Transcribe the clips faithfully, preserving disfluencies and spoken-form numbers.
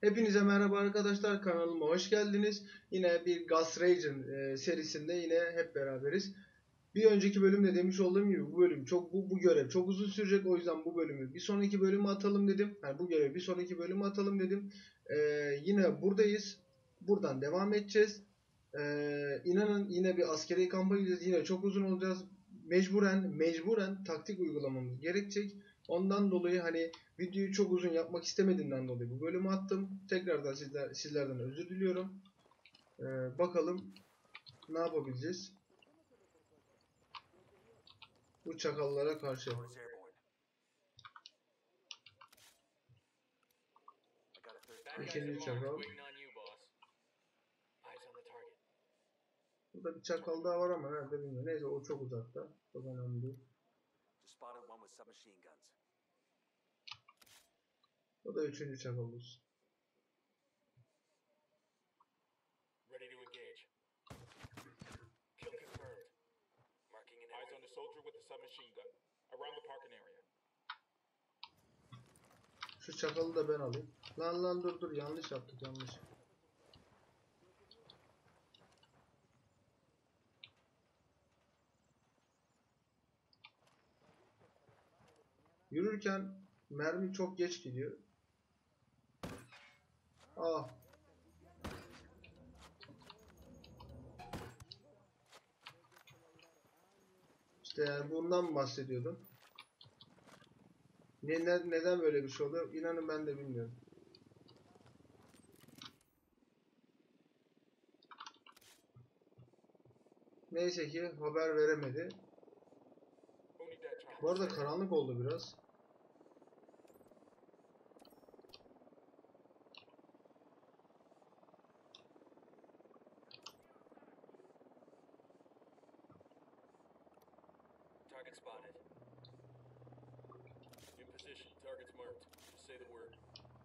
Hepinize merhaba arkadaşlar, kanalıma hoş geldiniz. Yine bir Ghost Region e, serisinde yine hep beraberiz. Bir önceki bölümde demiş olduğum gibi bu bölüm çok bu, bu görev çok uzun sürecek, o yüzden bu bölümü bir sonraki bölüme atalım dedim. Yani bu görevi bir sonraki bölüme atalım dedim. E, yine buradayız. Buradan devam edeceğiz. E, inanın yine bir askeri kampa gideceğiz. Yine çok uzun olacağız. Mecburen mecburen taktik uygulamamız gerekecek. Ondan dolayı hani videoyu çok uzun yapmak istemediğimden dolayı bu bölümü attım. Tekrardan sizler, sizlerden özür diliyorum. Ee, bakalım ne yapabileceğiz bu çakallara karşı. İkinci çakal. Burada bir çakal daha var ama nerede bilmiyorum. Neyse, o çok uzakta. Çok önemli değil. O da üçüncü çakal olsun. Şu çakalı da ben alayım. Lan lan dur dur, yanlış yaptık, yanlış. Yürürken mermi çok geç gidiyor. Ah. İşte yani bundan bahsediyordum. Neden, neden böyle bir şey oluyor? İnanın ben de bilmiyorum. Neyse ki haber veremedi. Bu arada karanlık oldu biraz. Target spotted. In position. Target's marked. Just say the word.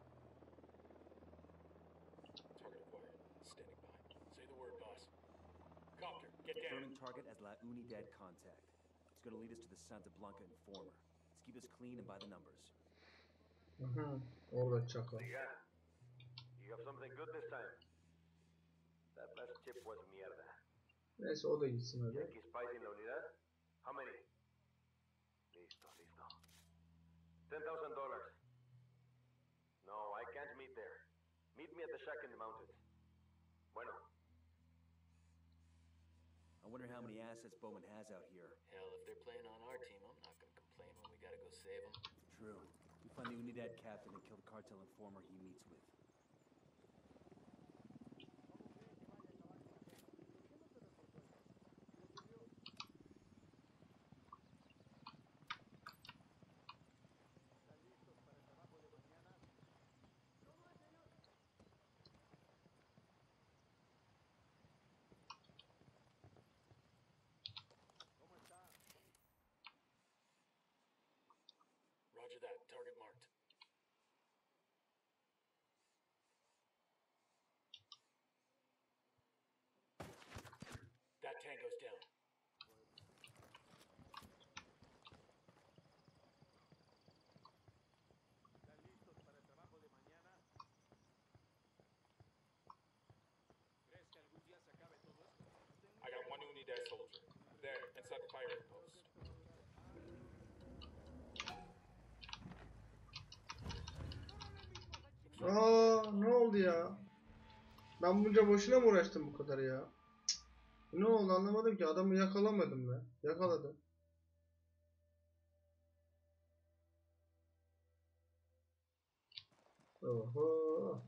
Target acquired. Standing by. Say the word, boss. Copter, get down. Confirming target as La Unidad contact. It's going to lead us to the Santa Blanca informer. Let's keep this clean and by the numbers. Mhm. Orada çakal. Yeah. You have something good this time. That last chip was mierda. Neyse, o da gitsin hadi. Yankee spies in la unidad? How many? Listo, listo. Ten thousand dollars. No, I can't meet there. Meet me at the shack in the mountains. Bueno. I wonder how many assets Bowman has out here. Hell, if they're playing on our team, I'm not gonna complain when we gotta go save them. True. We find the Unidad captain and kill the cartel informer he meets with. Roger that. Target marked. That tango's down. I got one Unidad soldier. There, inside the firing post. Aa, ne oldu ya? Ben bunca boşuna mı uğraştım bu kadar ya? Cık. Ne oldu anlamadım ki. Adamı yakalamadım ben. Yakaladım. Oho.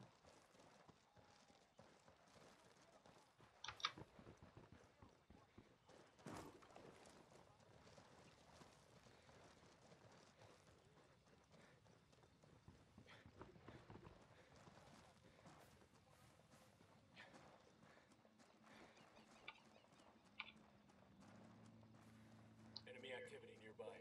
Enemy activity nearby.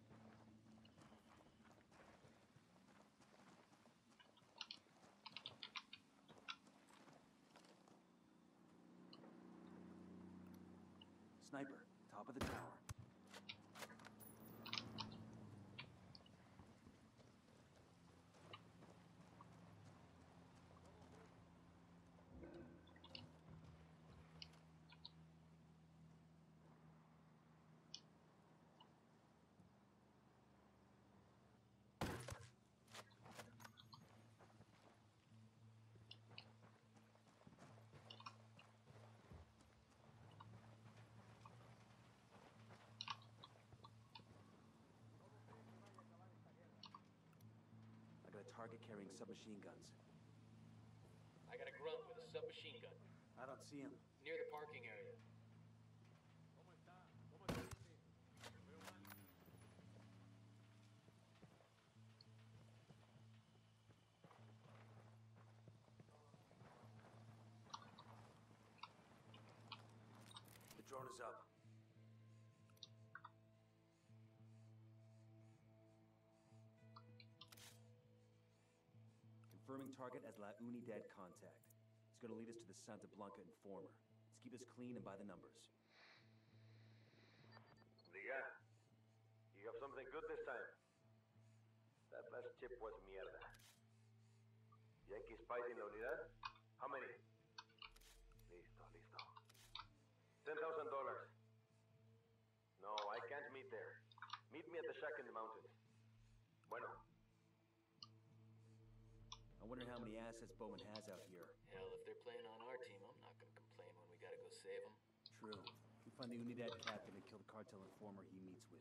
Sniper, top of the tower. target carrying submachine guns. I got a grunt with a submachine gun I don't see him. near the parking area. The drone is up. Confirming target as La Unidad contact. It's going to lead us to the Santa Blanca informer. Let's keep this clean and by the numbers. Diga, you have something good this time. That last chip was mierda. Yankee spies in la unidad? How many? Listo, listo. Ten thousand dollars. No, I can't meet there. Meet me at the shack in the mountains. Bueno. I wonder how many assets Bowman has out here. Hell, if they're playing on our team, I'm not gonna complain when we gotta go save them. True. We find the Unidad captain and kill the cartel informer he meets with.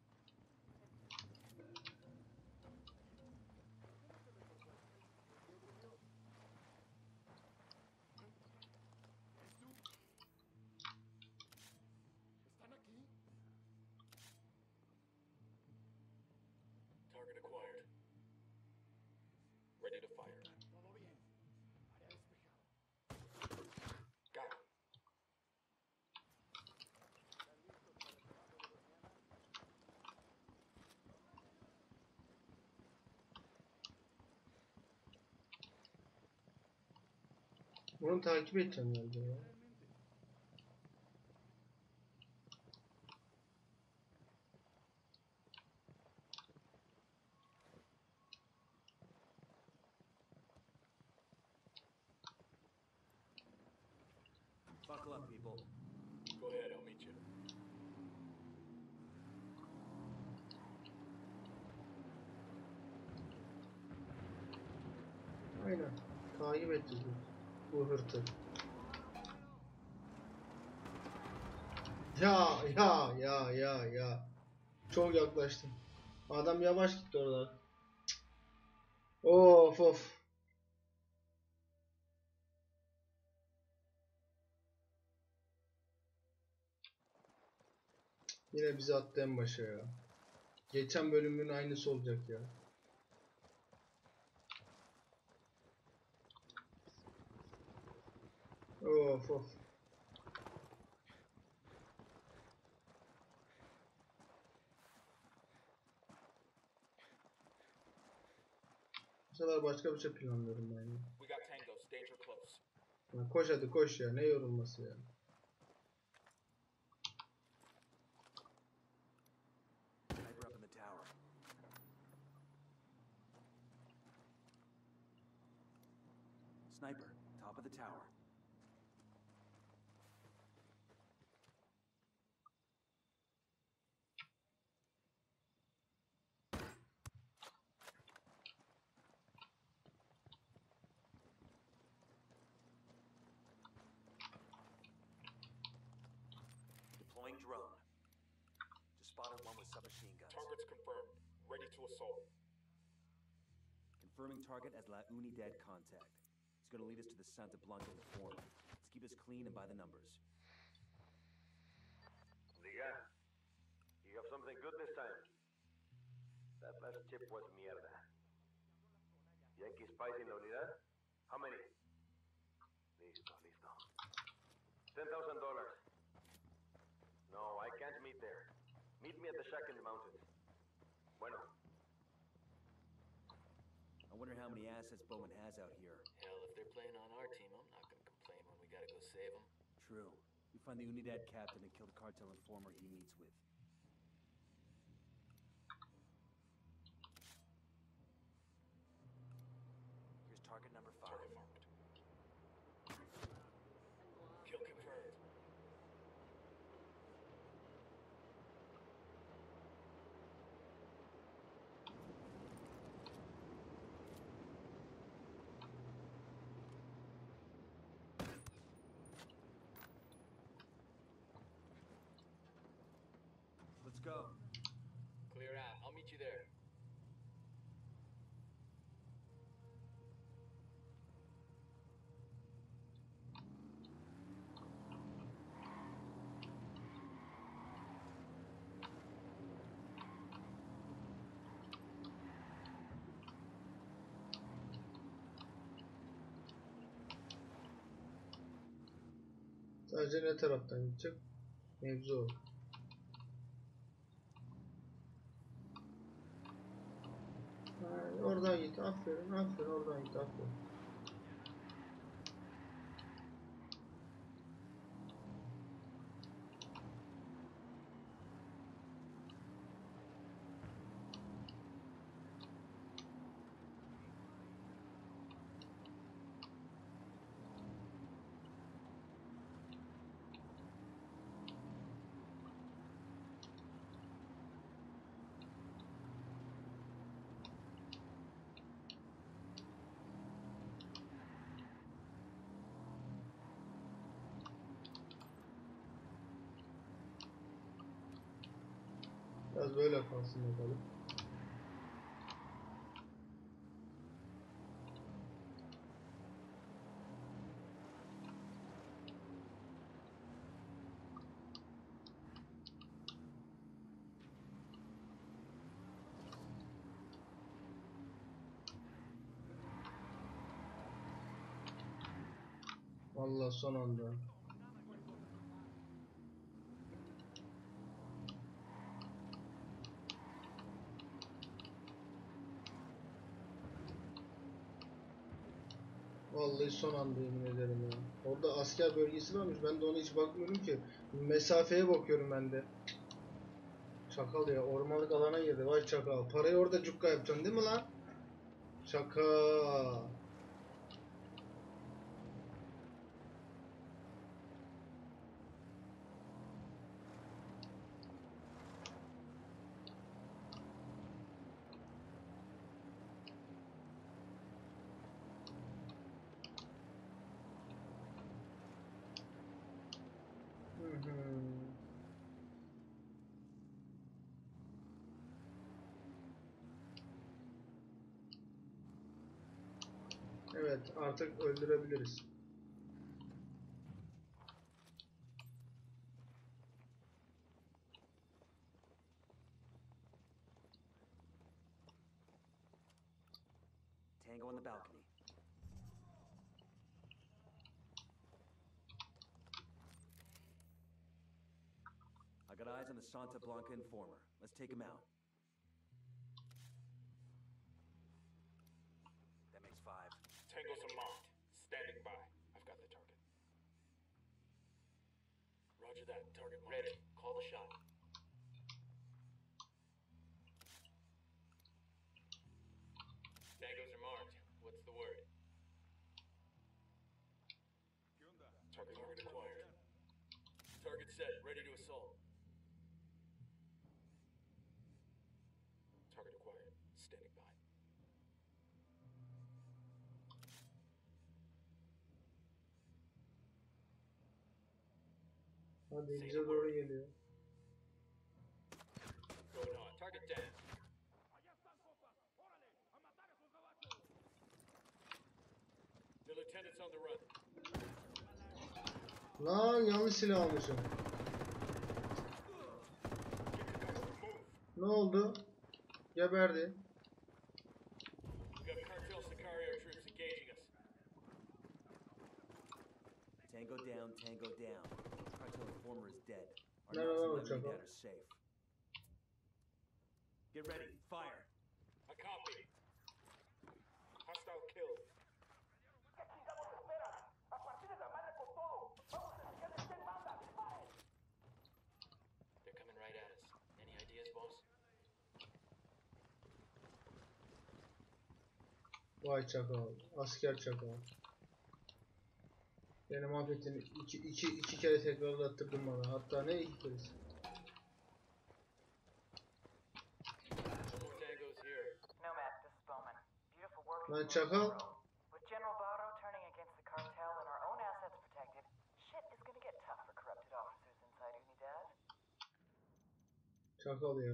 Target acquired. Ready to fire. Got him. Onu takip edeceğim bence ya. Buckle up, people. Go ahead, I'll meet you. Aynen. Takip edeceğiz bu hırtı. Ya ya ya ya ya. Çok yaklaştım. Adam yavaş gitti orada. Cık. Of of. Yine bizi attı en başa ya. Geçen bölümün aynısı olacak ya. Of of. Bu sefer başka bir şey planlıyorum ben ya. We got tangos, danger close. Ya koş hadi koş ya. Ne yorulması ya. Sniper up in the tower. Sniper, top of the tower. Deploying drone. Just spotted one with submachine guns. Target's confirmed. Ready to assault. Confirming target as La Unidad contact. It's going to lead us to the Santa Blanca informer. Let's keep this clean and by the numbers. Diga, you have something good this time. That last chip was mierda. Yankee spies in la unidad? How many? Listo, listo. Ten thousand dollars. No, I can't meet there. Meet me at the shack in the mountains. Bueno. I wonder how many assets Bowman has out here. Hell, if they're playing on our team, I'm not gonna complain when we gotta go save them. True. We find the Unidad captain and kill the cartel informer he meets with. Here's target number five. Target marked. Kill confirmed. Let's go. Clear out. I'll meet you there. Sadece ne taraftan gidecek? Mevzu o. Ha, oradan git. Aferin, aferin. Oradan git. Aferin. Biraz böyle kalsın bakalım. Vallahi son anda. Vallahi son anda yemin ederim ya. Orada asker bölgesi varmış. Ben de ona hiç bakmıyorum ki. Mesafeye bakıyorum ben de. Çakal ya. Ormanlık alana girdi. Vay çakal. Parayı orada cukka yapacaksın değil mi lan? Çakal. Hı hı. Evet, artık öldürebiliriz. Tango on the balcony. I got eyes on the Santa Blanca informer. Let's take him out. That makes five. Tangos are marked. Standing by. I've got the target. Roger that. Target marked. Ready. Call the shot. Tangos are marked. What's the word? Target, target acquired. Target set. Ready to assault. Target acquired. Standing by. Hadi bize doğru geliyor. Going on. Target down. The lieutenant's on the run. Lan yanlış silah almışım. Ne oldu? Geberdi. We got cartel Sicario troops engaging us. Tango down, tango down. Cartel informer is dead. Our No, no, Nazi no, Lebanese Chaco. dad are safe. Get ready. Fire. I copy. Hostile killed. They're coming right at us. Any ideas, boss? Vay çakal. Asker çakal. Beni mahvettin. İki, iki, iki kere tekrarlattırdın bana. Hatta ne iki keresi? No more tangos here. Nomad, this is Bowman. Beautiful work. Lan çakal. With General Barrow turning against the cartel and our own assets protected, shit is gonna get tough for corrupted officers inside Unidad. Çakal ya.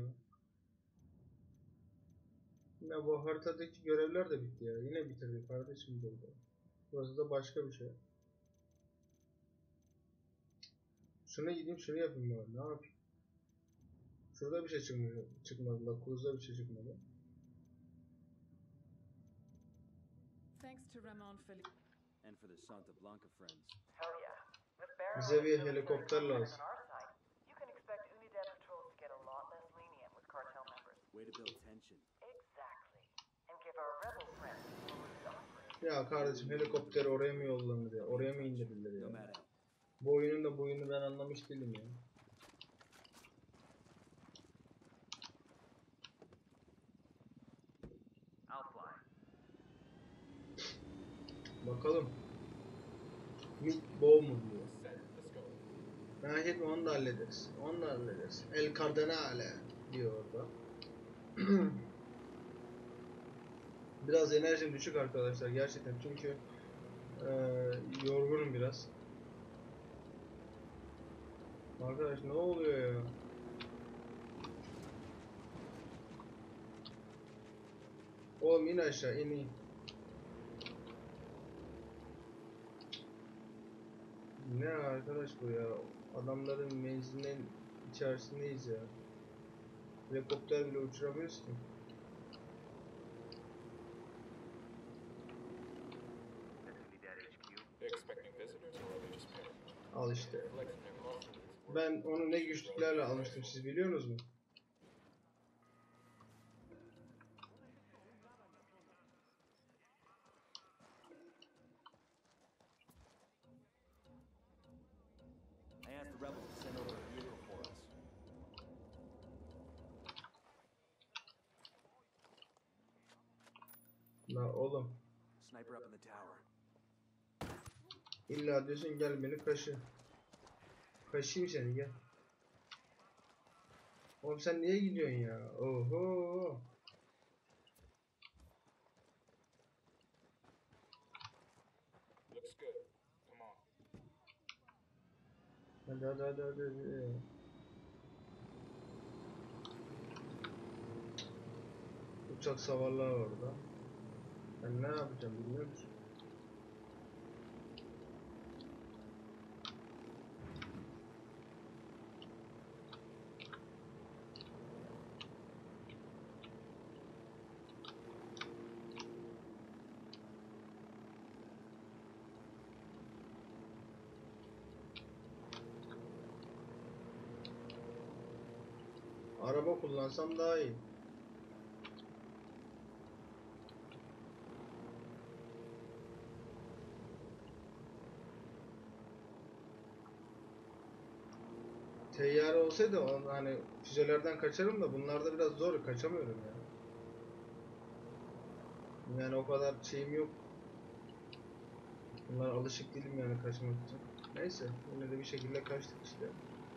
Yine bu haritadaki görevler de bitti ya. Yine bitirdik kardeşim burada. Burası da başka bir şey. Şuna gideyim şunu yapayım bari. Ne yapayım? Şurada bir şey çıkmadı. Çıkmadı. Lakuz'da bir şey çıkmadı. Thanks to Ramon Felipe. And for the Santa Blanca friends. Hell yeah. With Barrow Bize and bir his military helikopter contacts lazım. on our side, you can expect Unidad patrols to get a lot less lenient with cartel members. Way to build tension. Exactly. And give our rebel friends a smooth operation. Ya kardeşim, helikopteri oraya mı yollanır ya? Oraya mı indirilir ya? Nomad out. Bu oyunun da bu oyunu ben anlamış değilim ya. I'll fly. Bakalım. Mid bow mu diyor. Set. Let's go. Merak etme, onu da hallederiz. Onu da hallederiz. El Cardenale diyor orada. Biraz enerjim düşük arkadaşlar gerçekten, çünkü eee yorgunum biraz. Arkadaş ne oluyor ya? Oğlum in aşağı, in in. Ne arkadaş bu ya? Adamların menzilinin içerisindeyiz ya. Helikopter bile uçuramıyoruz ki. That's Unidad H Q. They expecting visitors or are they just paranoid? Al işte. Flexing their muscles. It's Ben working. onu ne güçlüklerle almıştım, siz biliyorsunuz mu? I asked the rebels to send over a vehicle for us. La oğlum, Sniper up in the tower. illa diyorsun gel beni kaşı. Kaşıyım seni, gel. Oğlum sen niye gidiyorsun ya? Oho. Looks good. Come on. Hadi hadi hadi hadi. hadi. Uçak savarlar orada. Ben ne yapacağım bilmiyorum ki. Araba kullansam daha iyi. Teyyare olsaydı on, hani füzelerden kaçarım da bunlarda biraz zor, kaçamıyorum ya. Yani o kadar şeyim yok. Bunlar alışık değilim yani kaçmak için. Neyse, yine de bir şekilde kaçtık işte.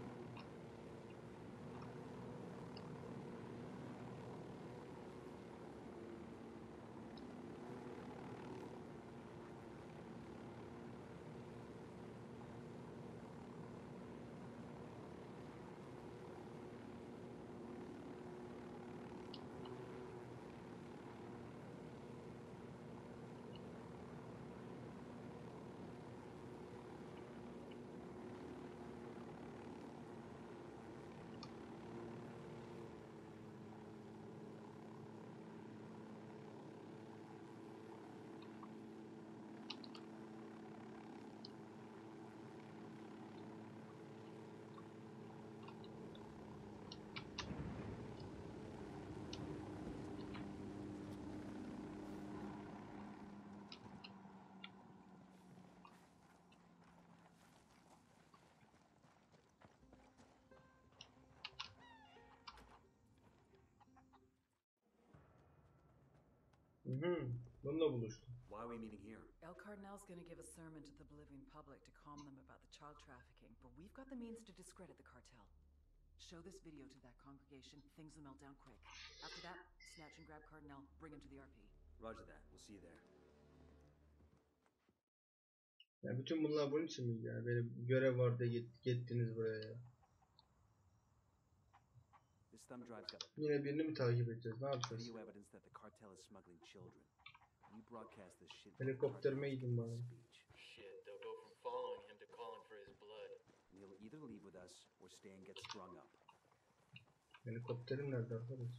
Hı hı. Bununla buluştum. Why are we meeting here? El Cardinal's gonna give a sermon to the Bolivian public to calm them about the child trafficking, but we've got the means to discredit the cartel. Show this video to that congregation, things will melt down quick. After that, snatch and grab Cardinal, bring him to the R P. Roger that. We'll see you there. Ya bütün bunlar bunun için mi yani? Benim görev var diye git, gittiniz buraya ya. This thumb drive's got Yine birini mi takip edeceğiz? Ne yapacağız? video evidence that the cartel is smuggling children. We broadcast this shit. Helikopterime gidin bari. Speech. Shit, they'll go from following him to calling for his blood. We'll either leave with us or stay and get strung up. Helikopterim nerede arkadaş?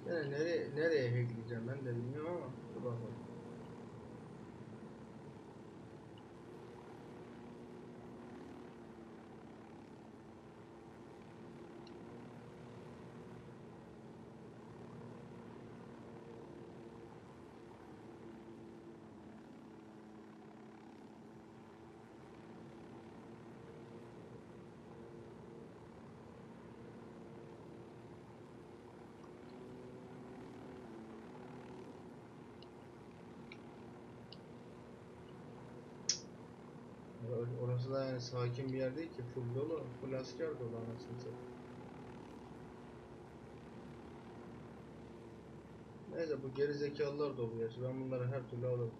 Yani nereye nereye hackleyeceğim ben de bilmiyorum ama dur bakalım. Orası da yani sakin bir yer değil ki, full dolu, full asker dolu anasını satayım. Neyse bu geri zekalılar dolu gerçi, ben bunları her türlü alırım.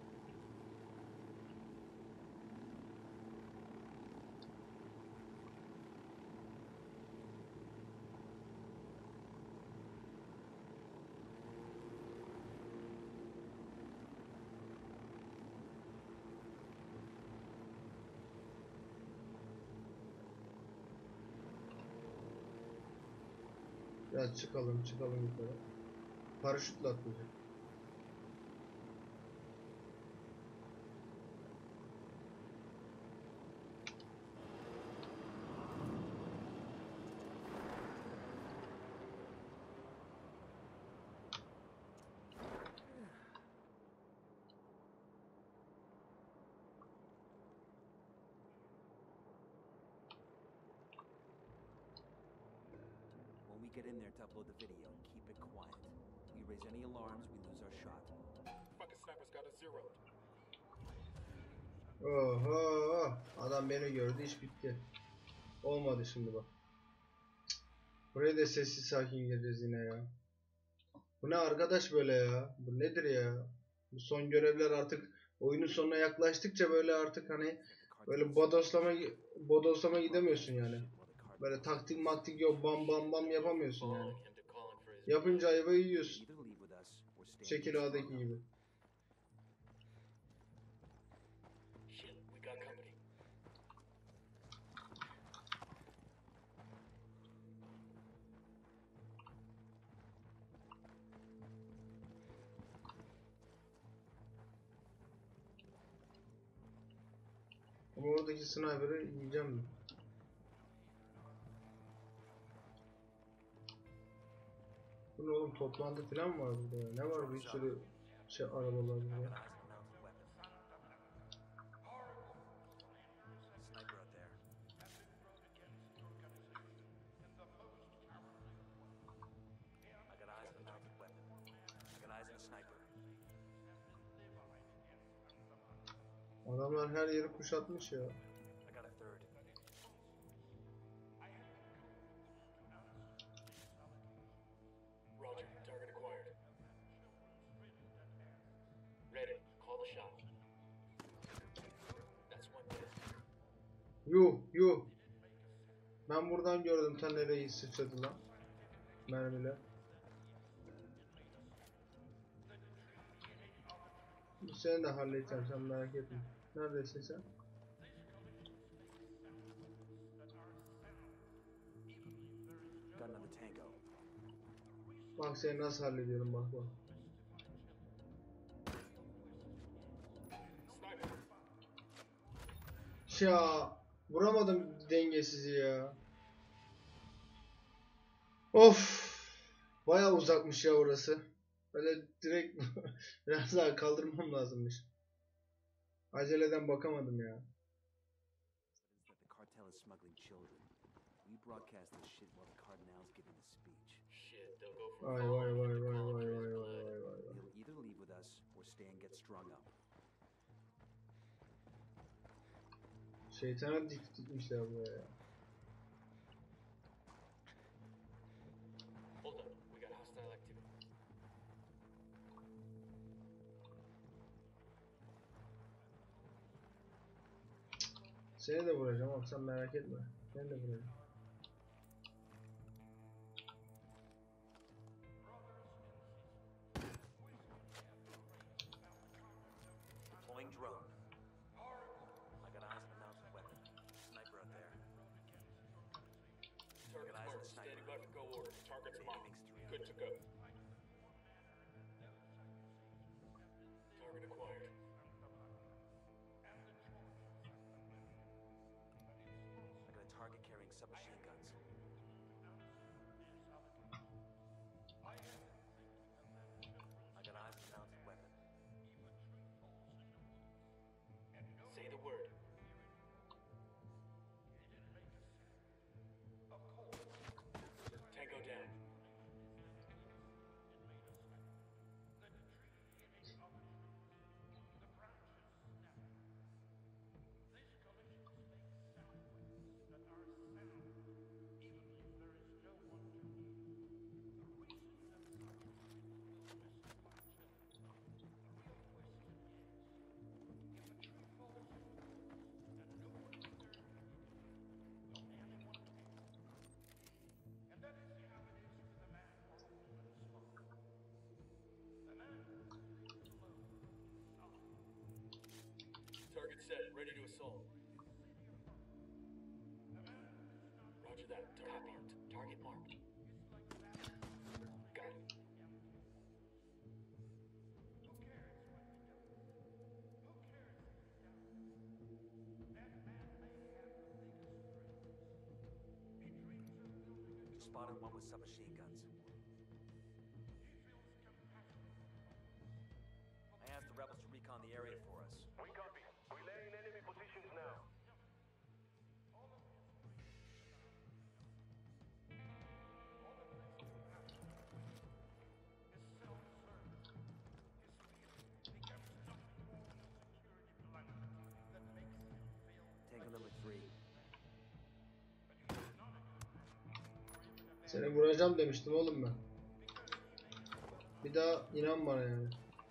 Ya çıkalım çıkalım yukarı. Paraşütle atlayacak. When we get in there to upload the video, keep it quiet. We raise any alarms, we lose our shot. Fucking sniper's got a zero. Oho, adam beni gördü, iş bitti. Olmadı şimdi bak. Buraya da sessiz sakin gireceğiz yine ya. Bu ne arkadaş böyle ya? Bu nedir ya? Bu son görevler artık oyunun sonuna yaklaştıkça böyle artık hani böyle bodoslama bodoslama gidemiyorsun yani. Böyle taktik maktik yok, bam bam bam yapamıyorsun yani. Following him to calling for his. Yapınca ayvayı yiyorsun. Either leave with us or stay. Şekil A'daki gibi. Shit, we got company. Ama oradaki sniper'ı yiyeceğim mi? Bu ne oğlum, toplantı falan mı var burada ya? Ne var, bir sürü şey arabalar burada. Sniper out there. I got eyes on a mounted weapon. I got eyes on a sniper. Adamlar her yeri kuşatmış ya. I got a third. Roger, target acquired. Ready, call the shot. That's one dead. Yuh yuh. Ben buradan gördüm ta nereyi sıçradı lan. Mermiler. Seni de halledeceğim, sen merak etme. Neredesin sen? Got another tango. Bak seni nasıl hallediyorum, bak bak. Sniper. Ya vuramadım dengesizi ya. Of. Bayağı uzakmış ya orası. Böyle direkt biraz daha kaldırmam lazımmış. Aceleden bakamadım ya. Evidence that the cartel is smuggling children. We broadcast this shit while the cardinal's giving the speech. Shit, they'll go from Vay vay following vay him to vay calling vay for vay his vay blood. vay vay vay. He'll either leave with us or stay and get strung up. Şeytana dik dikmişler buraya ya. Hold up, we got hostile activity. Seni de vuracağım ama sen merak etme. Seni de vuracağım. Deploying drone. I got eyes on a mounted weapon. Sniper out there. Target's eyes on the marked, sniper. standing by for go order. Target's The marked. aiming's three Good to go. submachine guns. I got eyes on a mounted weapon. Say the word. Tango down. Target set, ready to assault. Roger that. Target marked. Target marked. Got it. Spotted one with submachine guns. I asked the rebels to recon the area for us. We copy. We're laying enemy positions now. Tango number three. Seni vuracağım demiştim oğlum ben. Bir daha inan bana yani.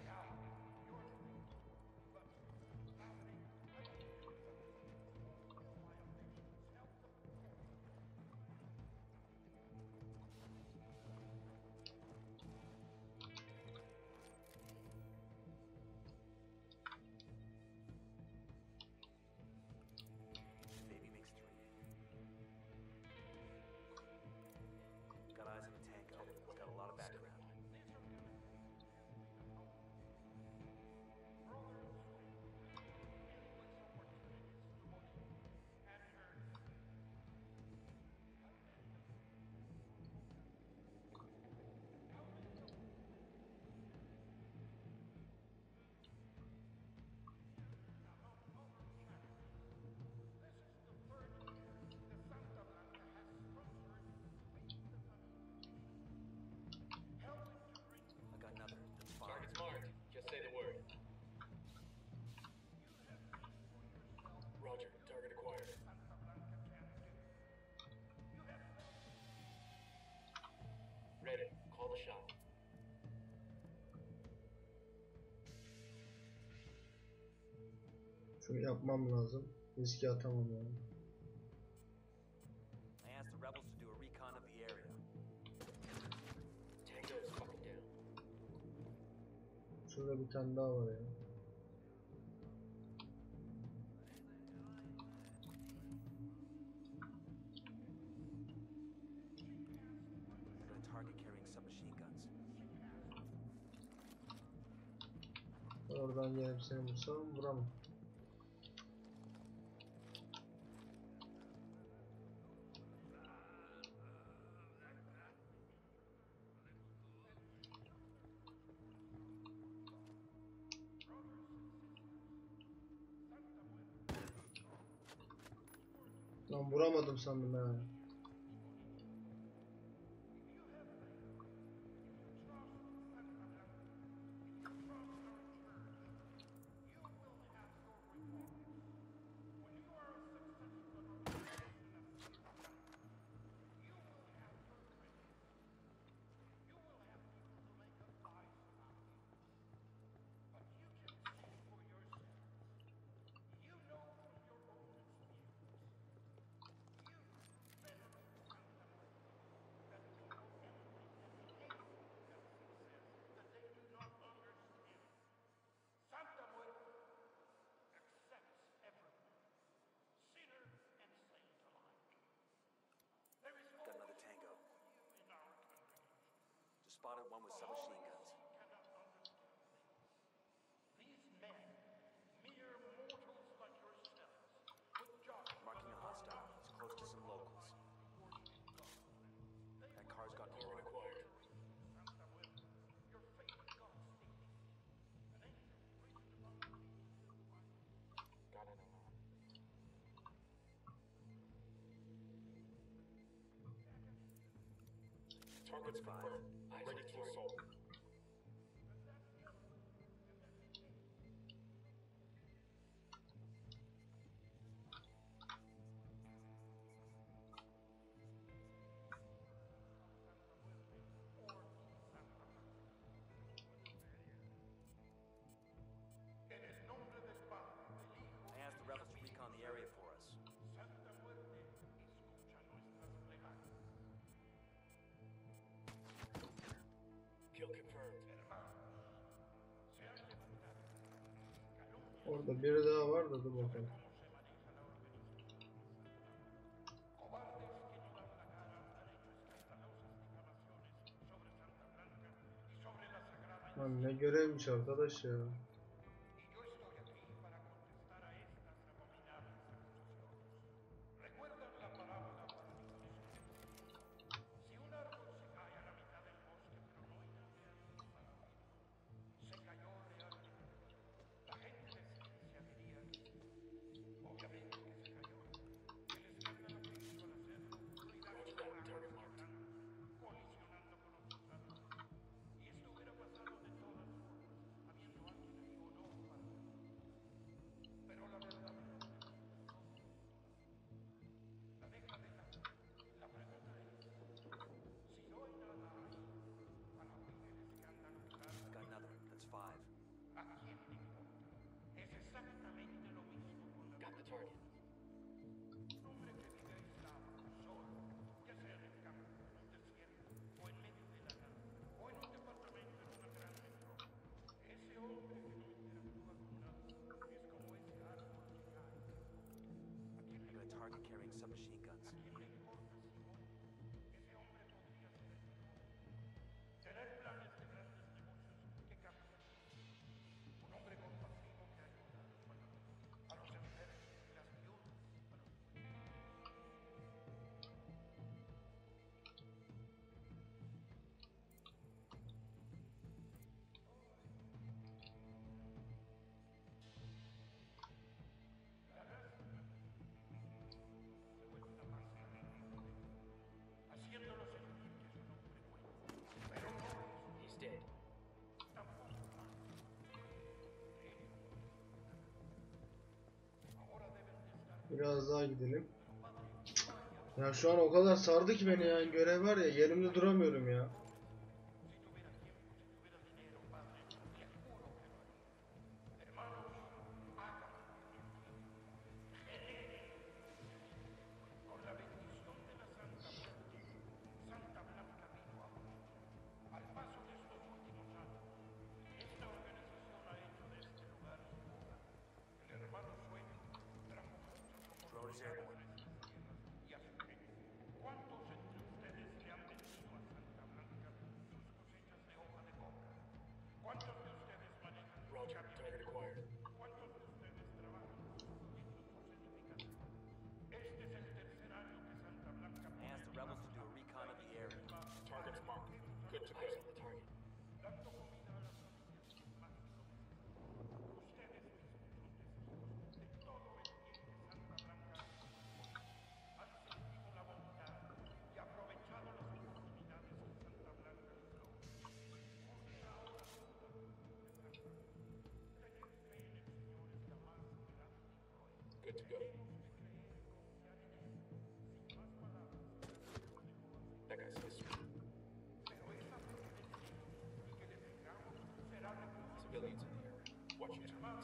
Baby makes three. Got eyes on the Tango. It's got a lot of background. I got another. That's fine. Target's marked. Just say the word. Roger. Target acquired. Ready. Call the shot. Şunu yapmam lazım. Riske atamam yani. I asked the rebels to do a recon of the area. Tango is fucking down. Şurada bir tane daha var ya. I got a target carrying submachine guns. Oradan gelip seni vursam vuramam. Lan vuramadım sandım ha. Got another Tango. Just spotted one with submachine guns. Marking a hostile. It's close to some locals. Target's confirmed. Ready to assault. I asked the rebels to recon the area for us. Kill confirmed. Orada biri daha var da dur bakalım. Lan ne görevmiş arkadaş ya. Roger that. Target marked. Got another. That's five. Got the target. I got a target carrying submachine guns. He's dead. Biraz daha gidelim. Ya şu an o kadar sardı ki beni ya. Görev var ya, yerimde duramıyorum ya. Drone is airborne. Roger. Target acquired. I asked the rebels to do a recon of the area. Target's marked. Good to eyes on the target. Good to go. That guy's history. Civilians in the area. Watch your turns.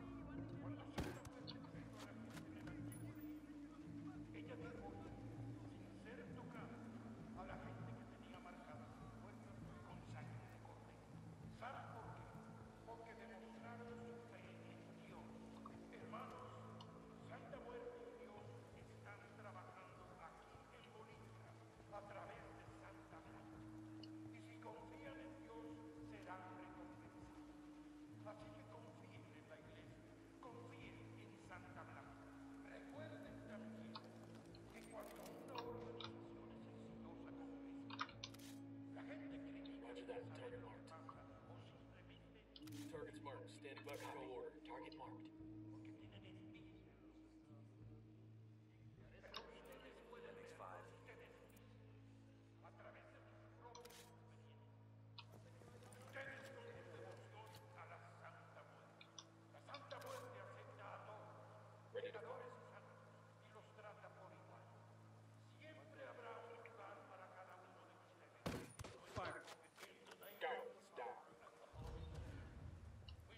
Roger that. Target marked. Target's marked. Standing by control order. Target marked. That makes five.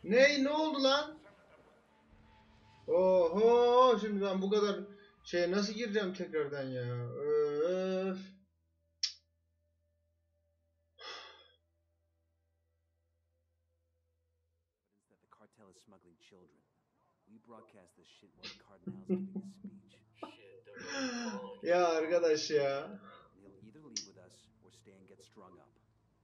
Ne? Ne oldu lan? Oho, şimdi ben bu kadar şeye nasıl gireceğim tekrardan ya? Öf. Evidence that the cartel is smuggling children. We broadcast this shit while the cardinal's giving his speech. Shit, they're really following you. Ya arkadaş ya. They'll either leave with us or stay and get strung up.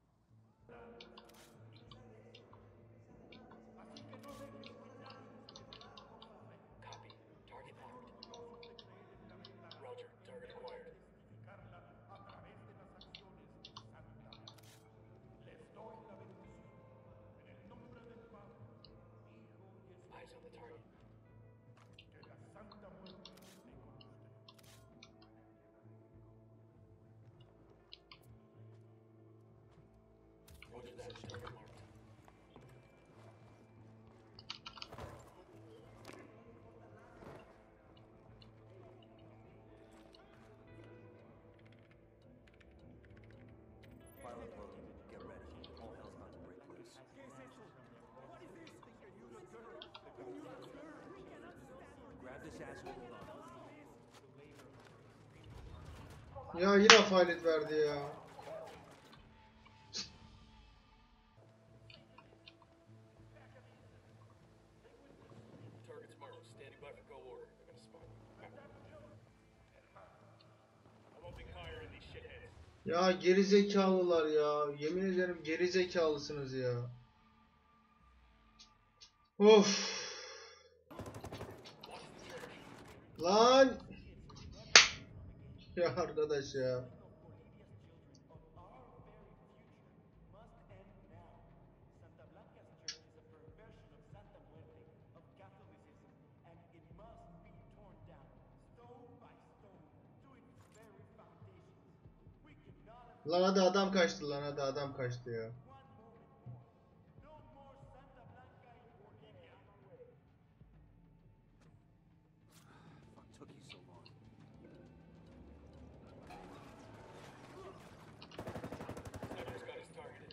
Copy. Target marked. Roger. Target acquired. Eyes on the target. Roger that. Target marked. Fire unloading. Get ready. All hell's about to break loose. Grab this asshole and run. Ya yine faalit verdi ya. Target's marked. Standing by for go order. They're gonna spot you. I won't be firing these shitheads. Ya geri zekalılar ya. Yemin ederim geri zekalısınız ya. Of. Lan. Ya arkadaş ya. Lan hadi adam kaçtı lan hadi adam kaçtı ya. Fuck took you so long. Sniper's got us targeted.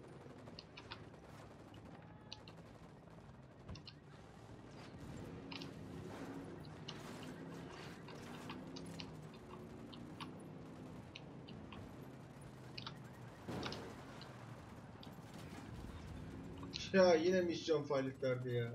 Ya yine misyon faalit verdi ya.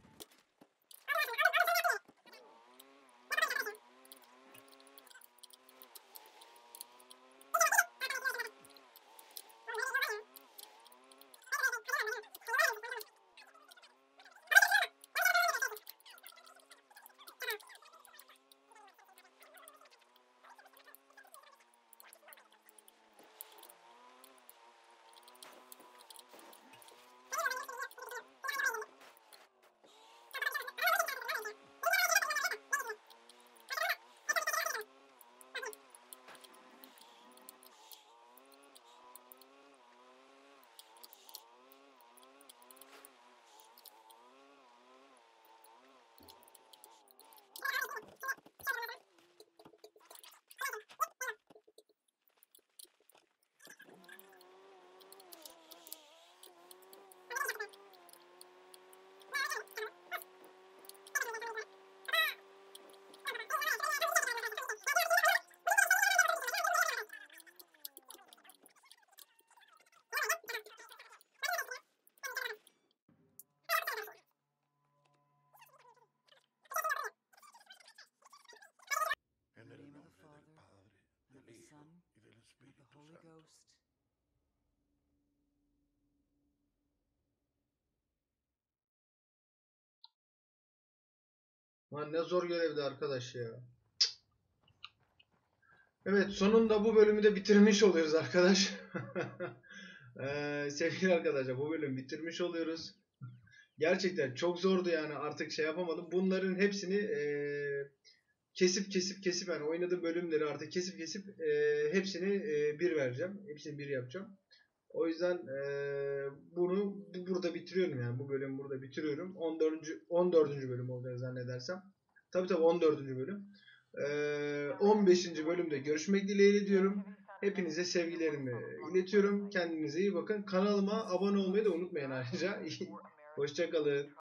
In the name of the Father, and of the Son, and of the Holy Ghost. Lan ne zor görevdi arkadaş ya. Cık. Evet sonunda bu bölümü de bitirmiş oluyoruz arkadaş. Ee, sevgili arkadaşlar bu bölümü bitirmiş oluyoruz. Gerçekten çok zordu yani artık şey yapamadım. Bunların hepsini eee, kesip kesip kesip yani oynadığım bölümleri artık kesip kesip eee, hepsini eee, bir vereceğim. Hepsini bir yapacağım. O yüzden eee, bunu bu, burada bitiriyorum yani bu bölümü burada bitiriyorum. on dördüncü on dördüncü bölüm olacak zannedersem. Tabii tabii on dördüncü bölüm. Eee, on beşinci bölümde görüşmek dileğiyle diyorum. Hepinize sevgilerimi iletiyorum. Kendinize iyi bakın. Kanalıma abone olmayı da unutmayın ayrıca. Hoşçakalın.